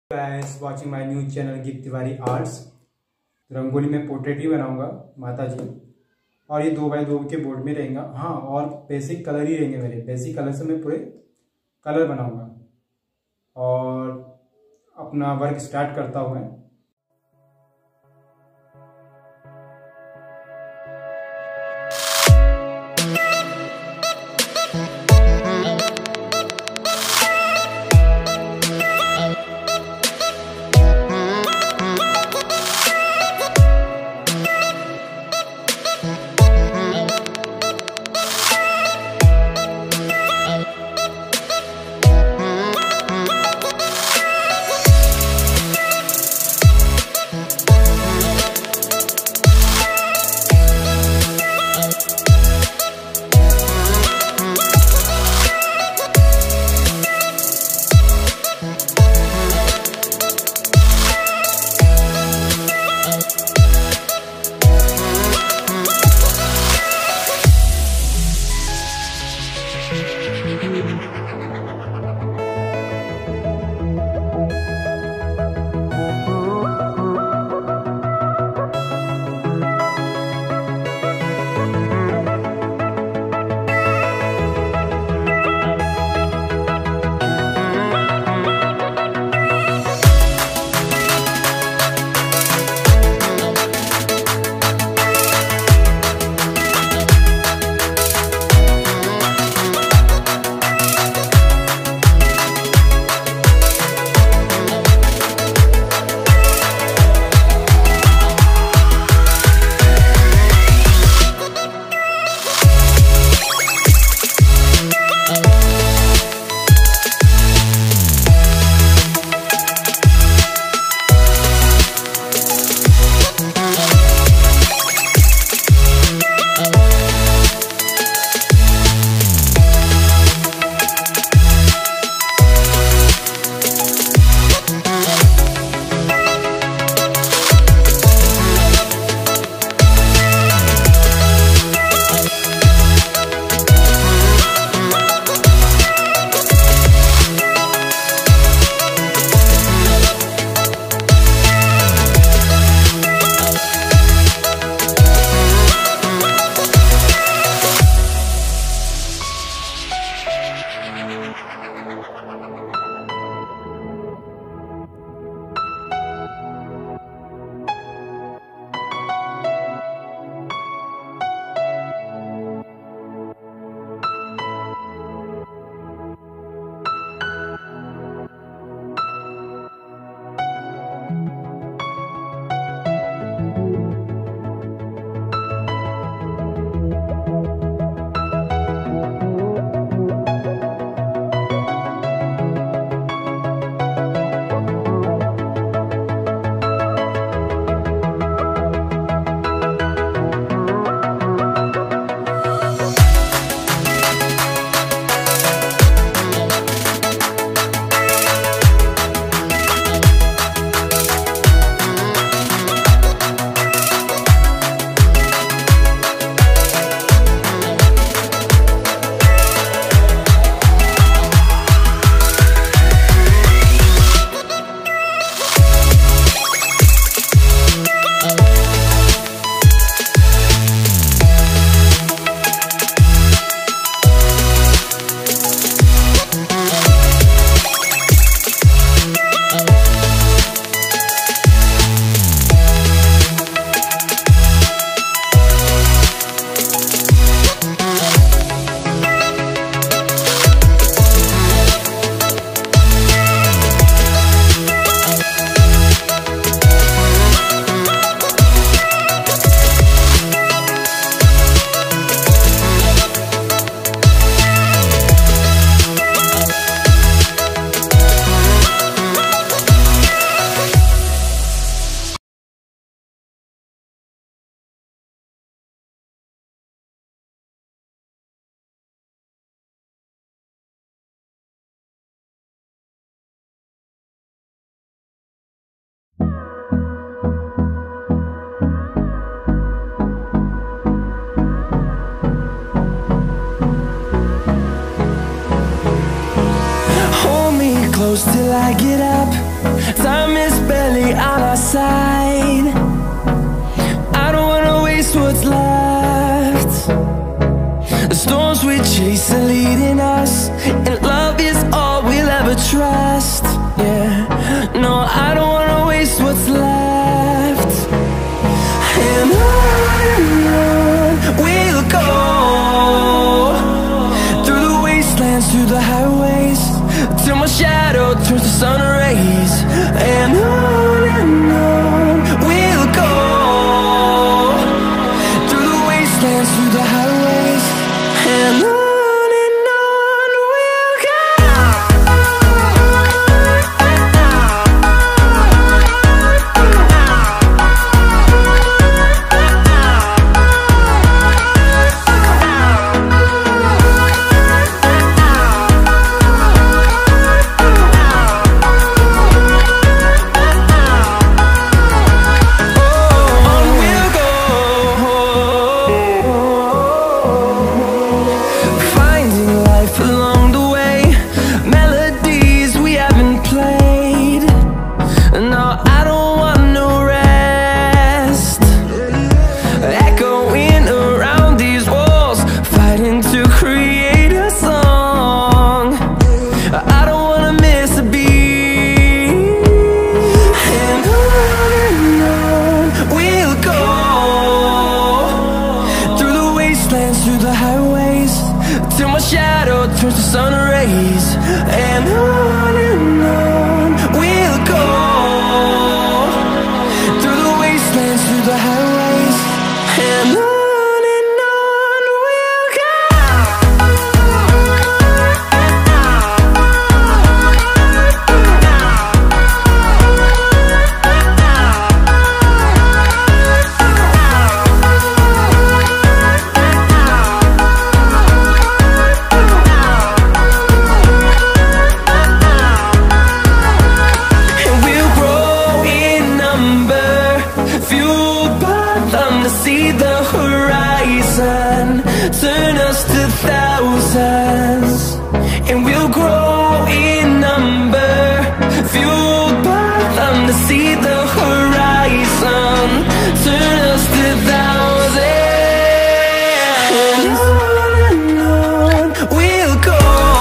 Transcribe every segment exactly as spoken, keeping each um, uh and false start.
Guys watching my new channel Geet Tiwari arts. Rangoli में portrait ही बनाऊंगा माता जी, और ये दो बाई दो के बोर्ड में रहेगा। हाँ, और बेसिक कलर ही रहेंगे मेरे। बेसिक कलर से मैं पूरे कलर बनाऊंगा और अपना वर्क स्टार्ट करता हूँ मैं। Till I get up, I don't wanna waste what's left. And on and on we'll go, through the wastelands, through the highways, till my shadow turns to sun rays. And on and on we'll go, through the wastelands, through the highways, and on. Through the highways, till my shadow turns to sun rays. And on and on we'll go, through the wastelands, through the highways, and on. See the horizon turn us to thousands, and we'll grow in number, fueled by them. To see the horizon turn us to thousands, and on and on we'll go,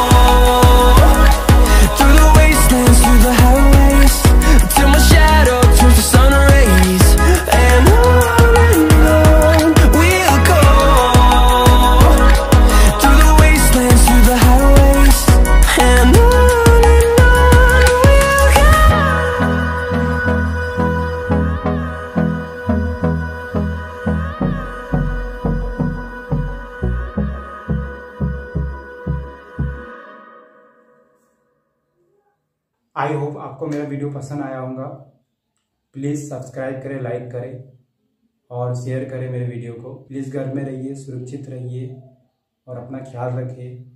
through the wastelands, through the highways, till my shadow turns to sun rays. And on I hope आपको मेरा video पसंद आया होगा। Please subscribe करें, like करें और share करें मेरे वीडियो को। प्लीज़ घर में रहिए, सुरक्षित रहिए और अपना ख्याल रखिए।